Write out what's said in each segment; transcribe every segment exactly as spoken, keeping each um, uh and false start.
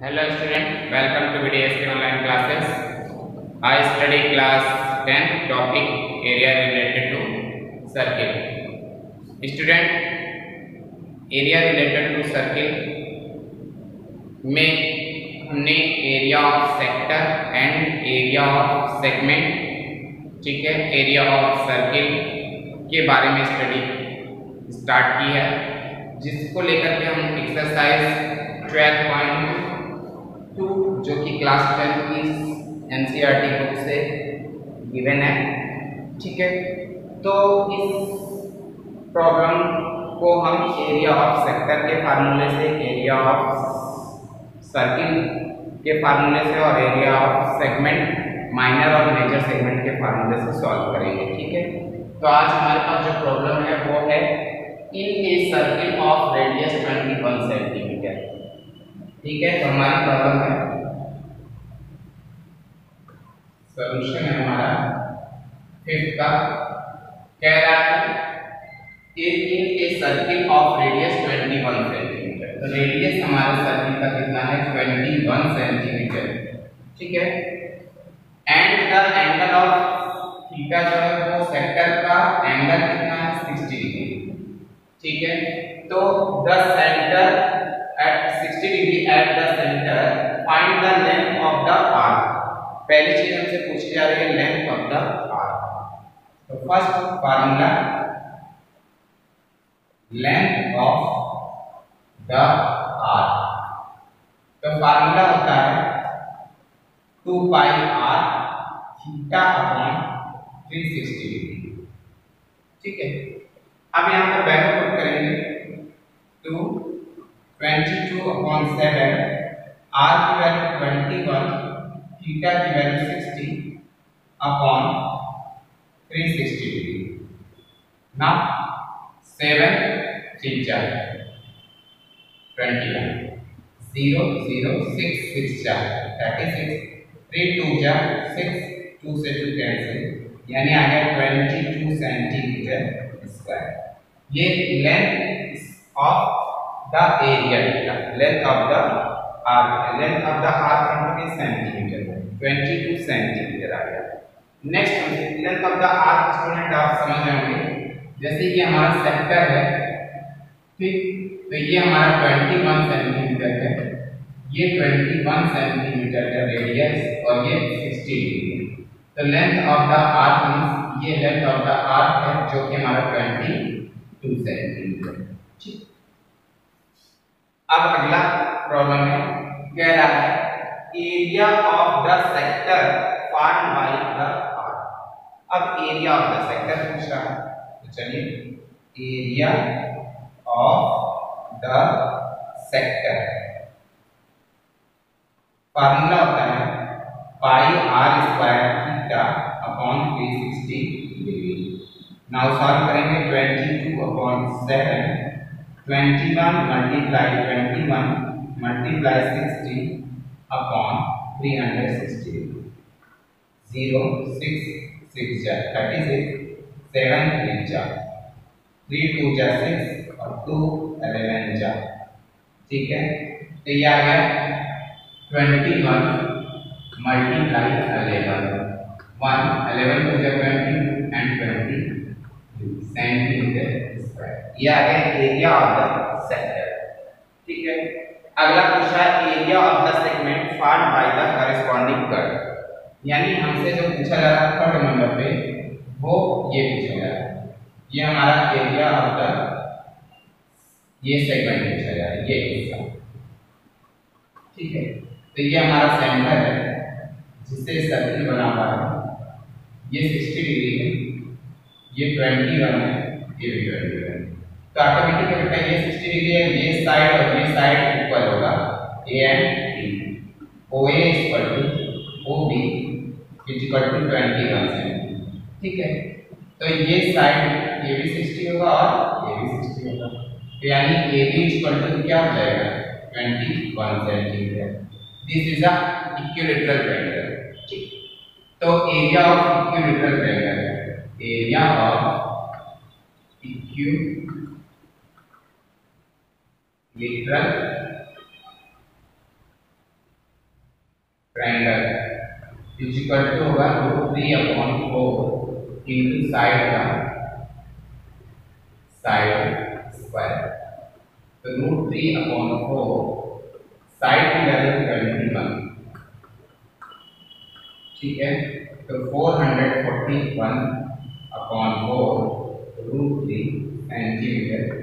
Hello student, welcome to B D S K online classes. I study class ten topic area related to circle. Student, area related to circle में हमने area of sector and area of segment, ठीक है, area of circle के बारे में study start की है, जिसको लेकर के हम एक्सरसाइज ट्वेल्व पॉइंट टू जो कि क्लास टेन की एनसीईआरटी बुक से गिवन है, ठीक है। तो इस प्रॉब्लम को हम एरिया ऑफ सेक्टर के फार्मूले से, एरिया ऑफ सर्किल के फार्मूले से और एरिया ऑफ सेगमेंट माइनर और मेजर सेगमेंट के फार्मूले से सॉल्व करेंगे, ठीक है। तो आज हमारे पास जो प्रॉब्लम है वो है in a circle of radius twenty one centimetre, ठीक है। तो हमारी प्रॉब्लम है, सॉल्यूशन है हमारा फिफ्थ का, कह रहा है in a circle of radius twenty one centimetre. तो रेडियस हमारे सर्किल का कितना है, ट्वेंटी वन सेंटीमीटर, ठीक है। And the angle of theta जो है वो सेक्टर का एंगल कितना है, सिक्सटी डिग्री, ठीक है। तो the centre at sixty degree at the centre find the length of the arc. पहली चीज हमसे पूछी जा रही है लेंथ ऑफ द आर्क। तो first formula, length of the arc, तो फार्मूला होता है two pi R theta upon three sixty degree, ठीक है। अब यहाँ पर वैल्यू पुट करेंगे, two twenty two upon seven, R की वैल्यू ट्वेंटी वन, थीटा की value sixty upon three sixty degree. Now seven theta twenty one, zero zero six six जा thirty six, three two जा six, two से two cancel, यानी आ गया twenty two centimetre square. ये length of the area, length of the arc, length of the arc हमको centimetre, twenty two centimetre आ गया। नेक्स्ट हमसे length of the arc student आप समझ रहे होंगे, जैसे कि हमारा सेक्टर है, ठीक, तो ये हमारा ट्वेंटी वन सेंटीमीटर है, ये ट्वेंटी वन सेंटीमीटर है रेडियस और ये सिक्सटी डिग्री। तो length of the arc means ये लेंथ ऑफ द आर्क है जो कि हमारा ट्वेंटी टू सेंटीमीटर, ठीक। अब अगला प्रॉब्लम है, कह रहा है area of the sector find by the arc. अब एरिया ऑफ द सेक्टर पूछ रहा है, तो चलिए area of the sector, formula होता है pi R square theta upon three sixty degree. Now solve करेंगे, twenty two upon seven, twenty one multiply twenty one multiply sixty upon three sixty degree, zero six six जा thirty six, seven three जा, three two जा six और to eleven जा, ठीक है। तो ये आ गया twenty one multiply eleven, one eleven two जा twenty and twenty centimetre square. ये आ गया एरिया ऑफ द सेक्टर, ठीक है। अगला पूछा है area of the segment find by the corresponding cut, यानी हमसे जो पूछा जा रहा है कट नंबर पे वो ये पूछा जा रहा है, ये हमारा एरिया ऑफ द ये सेगमेंट पूछा जा रहा है, ये हिस्सा, ठीक है। तो ये हमारा सेंटर है जिससे सर्किल बना हुआ है, ये सिक्सटी डिग्री है, ये ट्वेंटी वन है, ये भी ट्वेंटी वन है। तो ऑटोमेटिक बेटा ये सिक्सटी डिग्री है, ये साइड और ये साइड इक्वल होगा, A and B, O A equal to O B equal to twenty one centimetre, ठीक है। तो ये साइड ये भी सिक्सटी होगा और ये भी सिक्सटी होगा, तो यानी ए बी इक्वल टू क्या हो जाएगा, twenty one centimetre. This is a equilateral triangle, ठीक। तो area of equilateral triangle, area of equilateral is equal to होगा root three upon four into side का साइड स्क्वायर। तो root three upon four side की value twenty one, ठीक है। तो four hundred forty one upon four root three centimetre,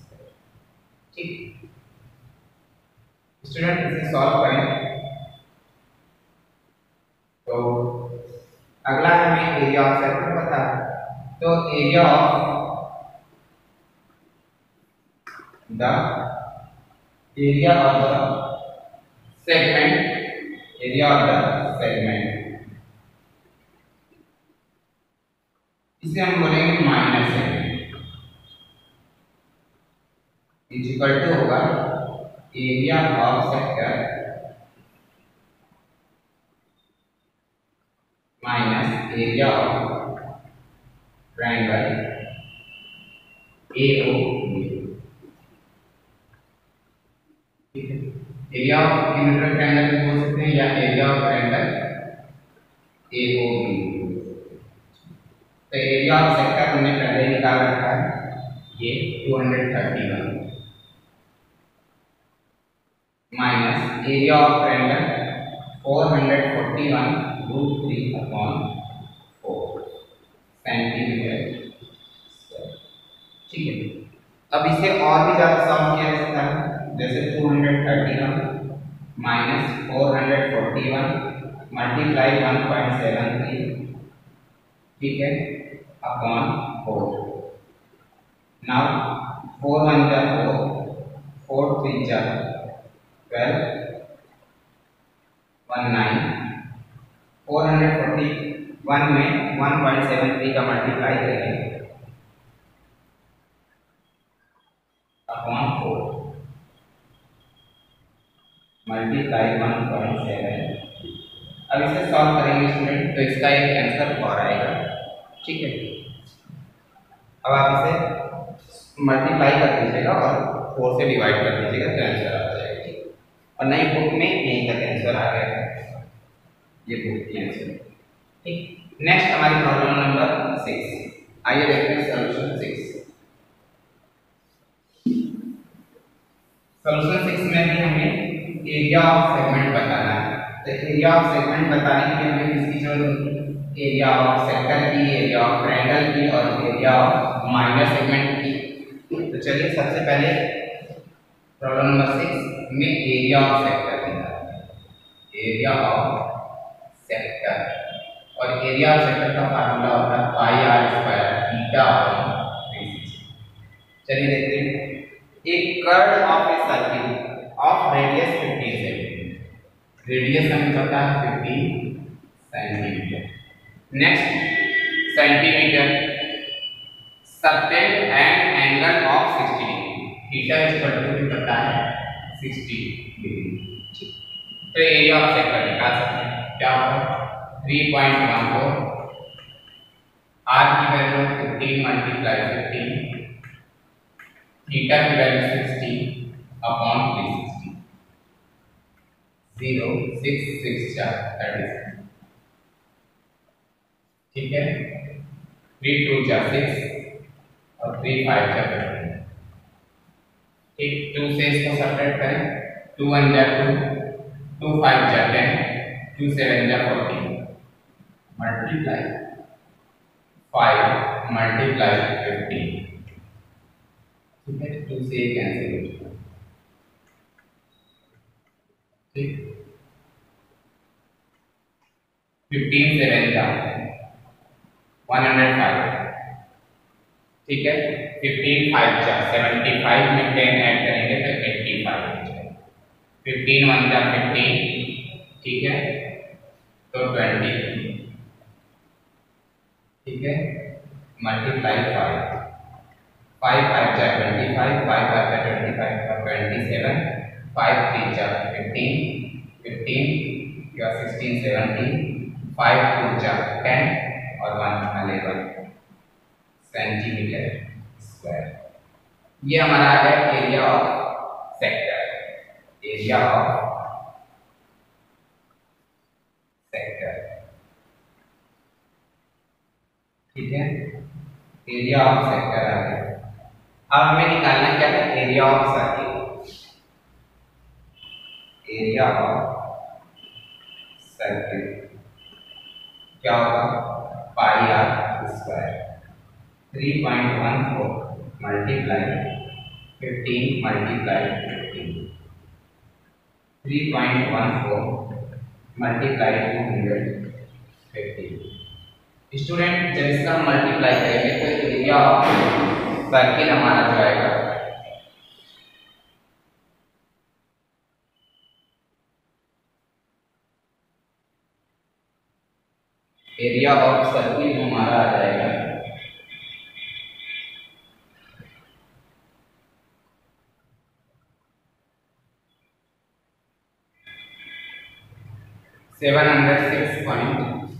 ठीक। Student इसे solve करें तो अगला हमें एरिया ऑफ सर्कल पता है। तो area of the area of the segment area of the segment इसे हम बोलेंगे minus segment is equal to होगा area of sector minus area of triangle A O B, ठीक है। एरिया ऑफ यूनिटरी ट्रायंगल भी बोल सकते हैं या area of triangle A O B. तो एरिया ऑफ सेक्टर हमने पहले निकाल रखा है, ये two hundred thirty one minus area of triangle four hundred forty one root three upon four centimetre, ठीक है। अब इसे और भी ज्यादा सॉल्व किया जा सकता है, जैसे two hundred thirty one minus four hundred forty one multiply one point seven three, ठीक है, upon four. Now four one जा फोर, फोर थ्री जा twelve, one nine, four hundred forty one में वन पॉइंट सेवन थ्री का multiply करेंगे upon four multiply one point seven. अब इसे solve करेंगे स्टूडेंट तो इसका एक आंसर और आएगा, ठीक है। अब आप इसे मल्टीप्लाई कर दीजिएगा और फोर से डिवाइड कर दीजिएगा तो आंसर आ जाएगा, ठीक। और नई बुक में यहीं तक आंसर आ गया है, ये बुक की आंसर, ठीक। नेक्स्ट हमारी प्रॉब्लम नंबर सिक्स, आइए देखते हैं सॉल्यूशन सिक्स। सॉल्यूशन सिक्स में भी हमें एरिया ऑफ सेगमेंट बताना है। तो एरिया ऑफ सेगमेंट बताने के लिए हमें किसकी जरूरत है? एरिया ऑफ सेक्टर की, एरिया ऑफ ट्रायंगल की और एरिया ऑफ माइनर सेगमेंट की। तो चलिए सबसे पहले प्रॉब्लम नंबर सिक्स में एरिया ऑफ सेक्टर निकालते हैं। एरिया ऑफ सेक्टर, और एरिया ऑफ सेक्टर का फार्मूला होता है pi R square theta upon three sixty. चलिए देखते हैं। एक curve of a circle of radius fifteen centimetre, radius हमें पता है fifteen centimetre. Next centimetre, subtend an angle of sixty degree, theta is equal to पता है सिक्सटी डिग्री। तो एरिया ऑफ सेक्टर निकाल सकते हैं, क्या होगा three point one four, R की value fifteen multiply fifteen, theta की value sixty upon three sixty, zero six six चार थर्टी सिक्स, ठीक है। थ्री टू जा सिक्स और थ्री फाइव जा फिफ्टीन, ठीक। टू से इसको सेपरेट करें, टू वन जा टू, टू फाइव जा टेन, टू सेवन जा fourteen, multiply five multiply fifteen, ठीक है। टू से एक कैंसिल हो जाएगा, ठीक। फिफ्टीन सेवन जा वन हंड्रेड फाइव, ठीक है। फिफ्टीन फाइव जा सेवेंटी फाइव में टेन ऐड करेंगे तो एट्टी फाइव हो जाएगा। फिफ्टीन वन जा फिफ्टीन, ठीक है, तो ट्वेंटी, ठीक है, मल्टीप्लाई फाइव, फाइव फाइव जा ट्वेंटी फाइव, फाइव फाइव जा ट्वेंटी फाइव का ट्वेंटी सेवन, फाइव थ्री जा फिफ्टीन, फिफ्टीन या सिक्सटीन सेवनटीन, फाइव टू जा टेन और वन इलेवन सेंटीमीटर स्क्वायर। ये हमारा आ गया area of sector, area of sector. ठीक है, एरिया ऑफ सेक्टर आ गया। अब हमें निकालना क्या है, area of circle. Area of circle क्या होगा, pi R square, three point one four multiply fifteen multiply fifteen, three point one four multiply two hundred fifteen. Student जब इसका मल्टीप्लाई करेंगे तो एरिया ऑफ सर्किल हमारा जो आएगा एरिया ऑफ सर्किल हमारा आ जाएगा seven hundred six point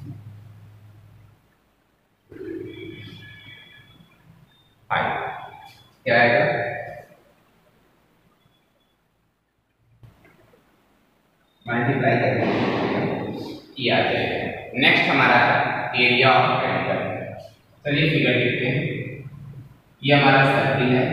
five. क्या आएगा, मल्टीप्लाई करेंगे ये आ जाएगा। नेक्स्ट हमारा एरिया ऑफ ट्रायंगल। चलिए फिगर देखते हैं। ये हमारा सर्किल है,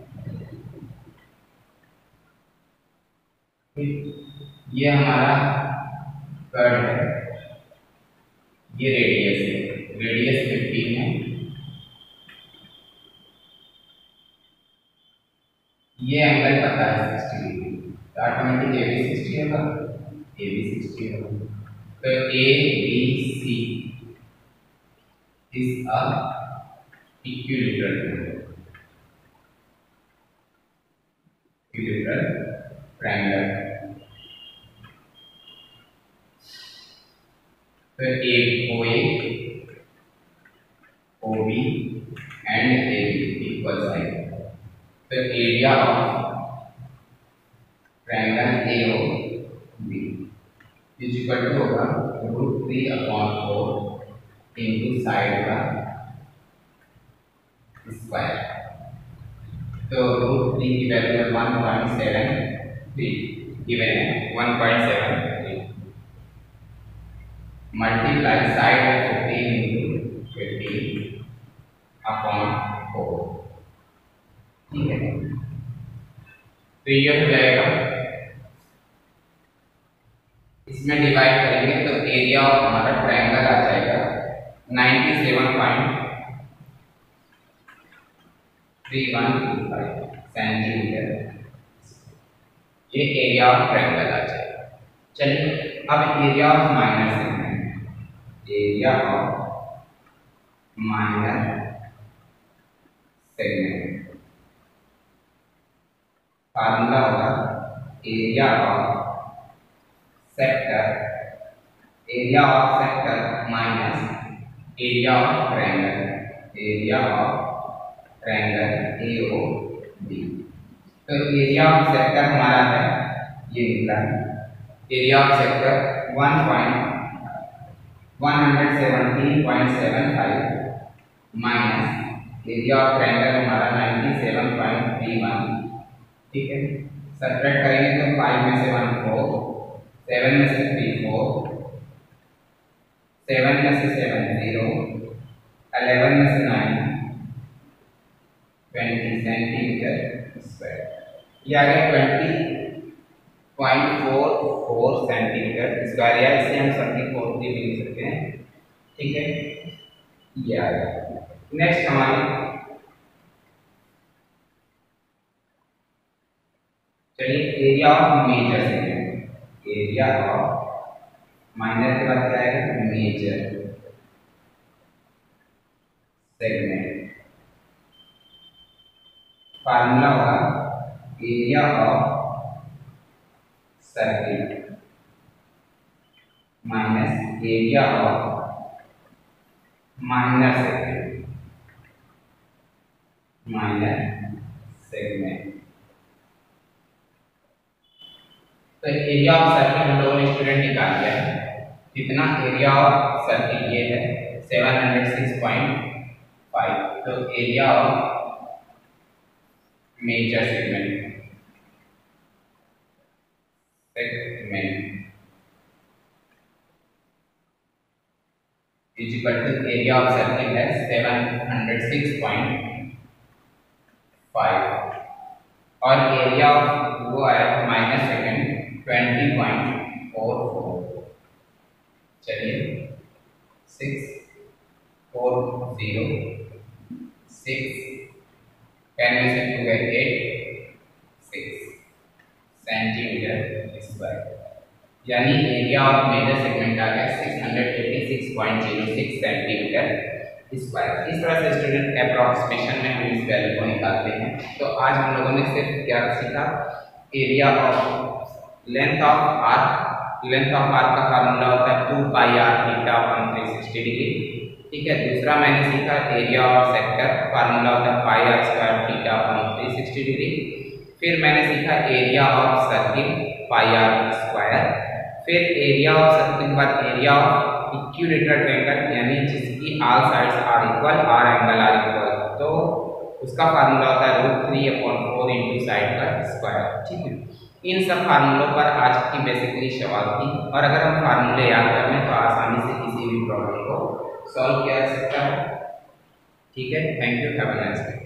ये हमारा कर्व है, ये रेडियस है, रेडियस फिफ्टीन है, ये एंगल पता है सिक्सटी डिग्री, तो ऑटोमेटिक ए बी सिक्सटी होगा, ए बी सिक्सटी होगा। तो A B C is a equilateral equilateral triangle. तो A O A O B and A B equal side. तो area of triangle A O B is equal to होगा root three upon four into side का square. तो root three की value है one point seven three, given है one point seven three, multiply side fifteen into fifteen upon four. ठीक है, तो ये हो जाएगा, इसमें डिवाइड करेंगे तो एरिया ऑफ हमारा ट्रायंगल आ जाएगा ninety seven point three one two five centimetre. ये एरिया ऑफ ट्रायंगल आ जाएगा। चलिए अब area of minor segment, area of minor segment formula होगा area of sector, area of sector minus area of triangle, area of triangle A O B. तो area of sector हमारा है, ये निकला area of sector one point one hundred seventeen point seven five minus area of triangle हमारा ninety seven point three one. ठीक है, subtract करेंगे तो फाइव में से वन फोर, सेवन में से थ्री फोर, सेवन में से सेवन जीरो, अलेवन में से नाइन, ट्वेंटी सेंटीमीटर स्क्वायर। ये आ गया twenty point four four centimetre square, या इसे हम सर्किल फोर भी लिख सकते हैं। ठीक है, ये आ गया। नेक्स्ट हमारी चलिए area of major segment, area of minor के बाद क्या आएगा, मेजर सेगमेंट। फार्मूला होगा area of circle minus area of minor segment, minor segment. तो एरिया ऑफ सर्किल हम लोगों ने स्टूडेंट निकाल लिया है। कितना एरिया ऑफ सर्किल ये है seven hundred six point five. तो area of major segment segment is equal to area of circle है seven hundred six point five और एरिया ऑफ वो आया minus second twenty point four four. चलिए six four zero six ten में से two गए eight six centimetre square, यानी area of major segment आ गया six hundred eighty six point zero six centimetre square. इस तरह से स्टूडेंट अप्रॉक्सीमेशन में हम इस वैल्यू को निकालते हैं। तो आज हम लोगों ने सिर्फ क्या सीखा, area of length of arc. Length of arc का फार्मूला होता है two pi R theta upon three sixty degree. ठीक है, दूसरा मैंने सीखा एरिया ऑफ सेक्टर, फार्मूला होता है pi R square theta upon three sixty degree. फिर मैंने सीखा area of circle pi R square. फिर एरिया ऑफ सर्किल के बाद एरिया ऑफ इक्विलेटरल ट्रायंगल, यानी जिसकी all sides are equal, are angle are equal, तो उसका फार्मूला होता है root three upon four into side का स्क्वायर। ठीक है, इन सब फार्मूलों पर आज की बेसिकली सवाल थी, और अगर हम फार्मूले याद कर लें तो आसानी से किसी भी प्रॉब्लम को सॉल्व किया जा सकता है। ठीक है, thank you, have a nice day.